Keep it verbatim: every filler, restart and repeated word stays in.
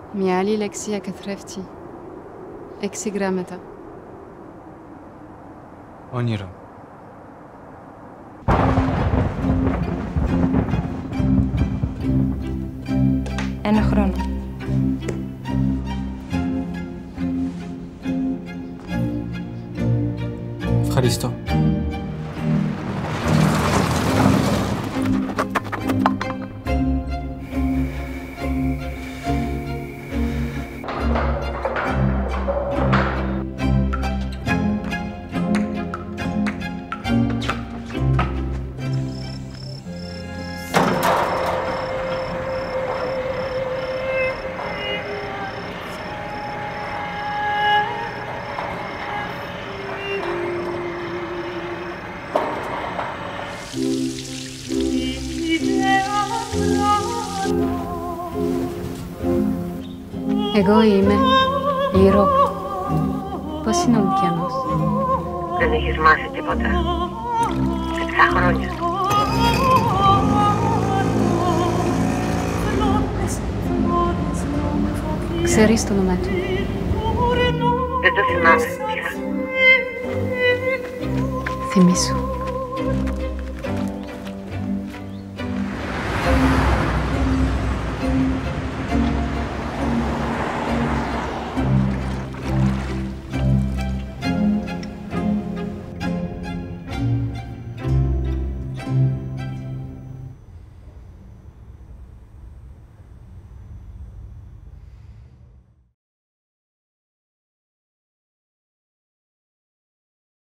Μια άλλη λέξη για καθρέφτη. Έξι γράμματα. Όνειρο. Ένα χρόνο. Ευχαριστώ. Εγώ είμαι η Ρο. Πώς είναι ο ωκεανός? Δεν έχεις μάθει τίποτα. Σε ποια χρόνια? Ξέρεις το όνομά του? Δεν το θυμάμαι πια. Θυμήσου.